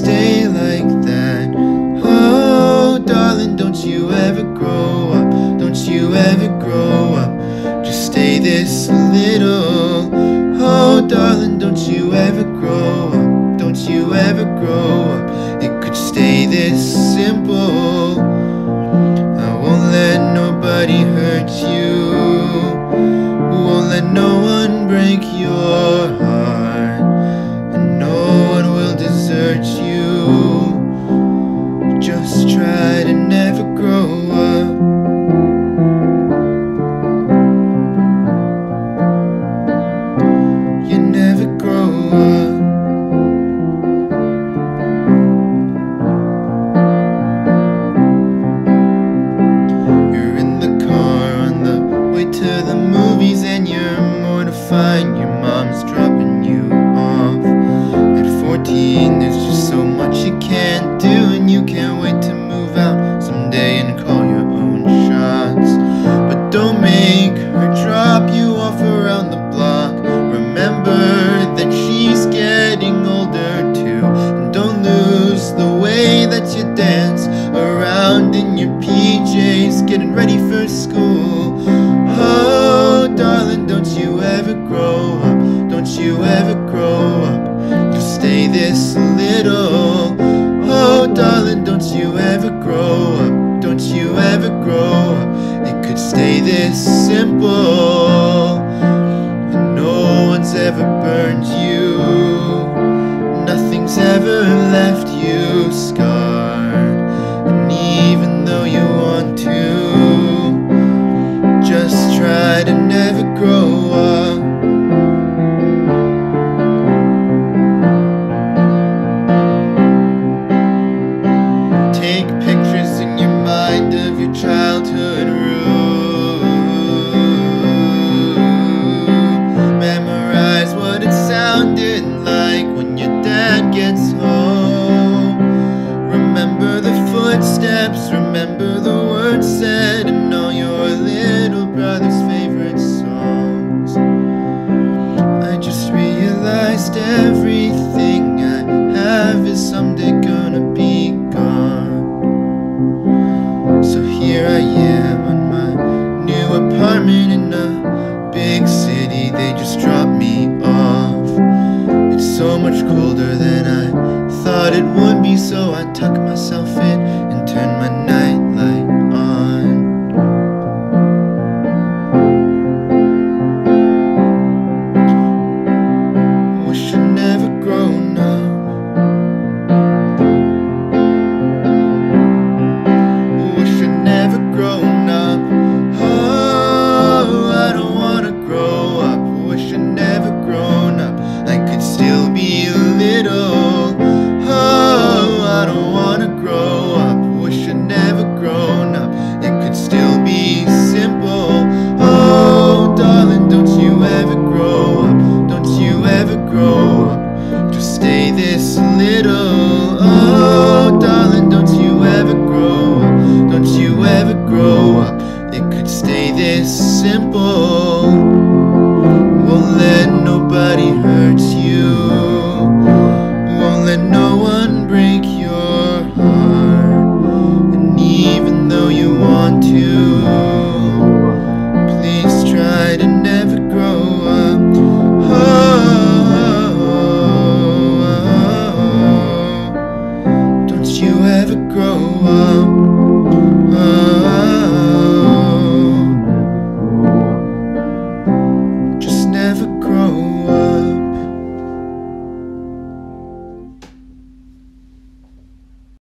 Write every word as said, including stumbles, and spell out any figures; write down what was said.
stay like that. Oh, darling, don't you ever grow up. Don't you ever grow up. Just stay this little. Oh, darling, don't you ever grow up. Don't you ever grow up. It could stay this simple. I won't let nobody hurt you. Won't let no one break your heart. And no one will desert you. Just try to never grow up. You never grow up. You're in the car on the way to the movies, and you're mortified your mom's dropping you off. At fourteen, there's just so much you can't do, and you can't wait to move out someday and call your own shots. But don't make her drop you off around the block. Remember that she's getting older too, and don't lose the way that you dance around in your P Js, getting ready for school. Oh, darling, don't you ever grow up. Don't you ever grow up. Just stay this little. Oh, darling, don't you ever grow up. Don't you ever grow up. It could stay this simple. And no one's ever burned you. Nothing's ever left you scarred. And even though you want to, just try to never grow up. Take pictures in your mind of your childhood room. Memorize what it sounded like when your dad gets home. Remember the footsteps, remember the words said, and all your little brother's favorite songs. I just realized everything I have is someday gonna be gone. So here I am on my new apartment in a big city. They just dropped me off. It's so much colder than I thought it would be, so I tuck myself in and turn my nightlight on. Wish I'd never grown up. Wish I'd never grown up. Oh, I don't wanna grow up. Wish I'd never grown up. I could still be little. Oh, I don't wanna grow up. Wish I'd never grown up. It could still be simple. Oh, darling, don't you ever grow up. Don't you ever grow up. Just stay this little. Oh,